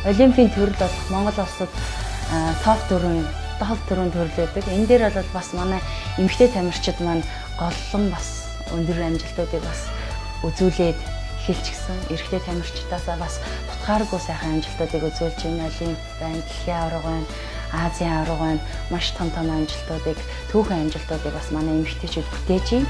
Олимпийн төрөл болох Монгол улсад топ 4 төрөл байдаг. Энэ дээр бол бас манай эмэгтэй тамирчид маань голлон бас өндөр амжилтуудыг бас үзүүлээд эхэлчихсэн. Эрэгтэй тамирчидаасаа бас тутгааргүй сайхан амжилтуудыг үзүүлж байна. Олимп байна, дэлхийн аварга байна, Азийн аварга байна. Маш том амжилтуудыг, түүхэн амжилтуудыг бас манай эмэгтэйчүүд бүтээж байна.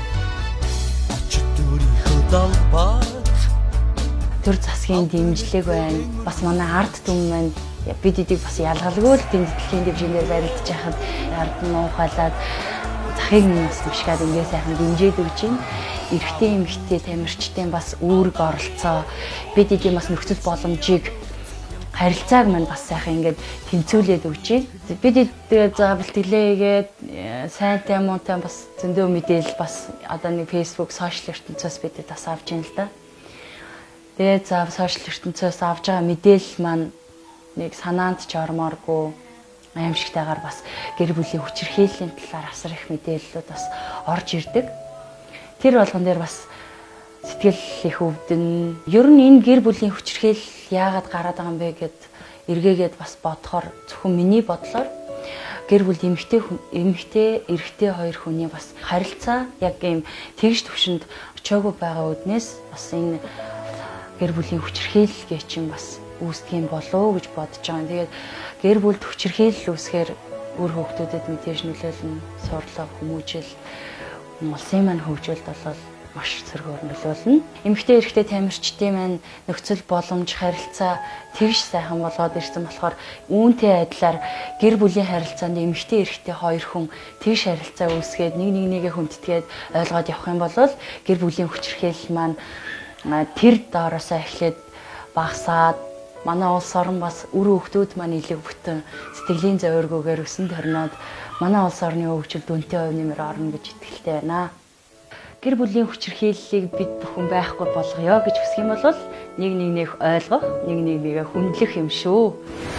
Төр засгийн дэмжлэг байна. Бас манай ард түмэн маань бид эдийг бас ялгалгүй л дэлхийн дэвшингээр барилдаж байхад ард нь уухайлаад захыг нь бас мушгаад ингээ сайхан дэмжиж өгч байна. Эрэгтэй эмэгтэй тамирчдын бас үүрэг оролцоо, бид эдийн бас нөхцөл боломжийг харилцааг маань бас сайхан ингээд тэнцвүүлээд өгч байна. Бид эдгээр за бэлтгэлээгээд сайнтай муутай бас зөндөө мэдээлэл бас одоо нэг Facebook, сошиал ертөнцөөс бидэд бас авч байна л да. Тэгээд за сошиал ертөнцөөс авж байгаа мэдээлэл маань нэг санаанд ч ормооргүй аимшигтайгаар бас гэр бүлийн хүчирхийллийн талаар асар их мэдээллүүд бас орж ирдэг. Тэр болгон дээр бас сэтгэл их өвдөн. Ер нь энэ гэр бүлийн хүчирхийлэл яагаад гараад байгаа юм бэ гэд эргээгээд бас бодохоор зөвхөн миний бодлоор гэр бүл эмэгтэй эрэгтэй хоёр хүний бас харилцаа яг ийм тэгш төвшөнд очиагүй байгаа үднээс бас энэ гэр бүлийн хүчирхийлэл гэж чинь бас үүсдэг юм болоо гэж бодож байгаа. Тэгээд гэр бүлд хүчирхийлэл үүсгээр үр хөвгтүүдэд мэдээж нөлөөлнө. Сурлаг, хүмүүжил, улсын маань хөгжүүлэлт болол маш сөргөөр нөлөөлнө. Эмэгтэй эрэгтэй тамирчдын маань нөхцөл боломж, харилцаа тэгш сайхан болоод ирсэн болохоор үүнтэй адилаар гэр бүлийн харилцаанд эмэгтэй эрэгтэй хоёр хүн тэгш харилцаа үүсгээд нэг нэгээ хүндэтгээд ойлгоод явах юм бол гэр бүлийн хүчирхийлэл маань тэр доороосоо эхлээд багасаад манай улс орн бас үр хөвгтүүд маань илүү бүтэн сэтгэлийн зовиргүйгээр өсөн төрнөд манай улс орны хөгжилд үнэтэй хувь нэмэр орно гэж итгэлтэй байна. Гэр бүлийн хүчирхийллийг бид бүхэн байхгүй болгоё гэж хүсэх юм бол нэг нэгнийх ойлгох, нэг нэгээ хүндлэх юм шүү.